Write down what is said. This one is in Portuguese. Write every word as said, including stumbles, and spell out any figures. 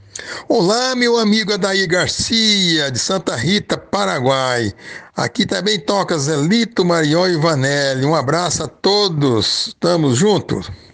Olá, meu amigo Adair Garcia, de Santa Rita, Paraguai. Aqui também toca Zelito, Marion e Vanelli. Um abraço a todos. Tamo juntos.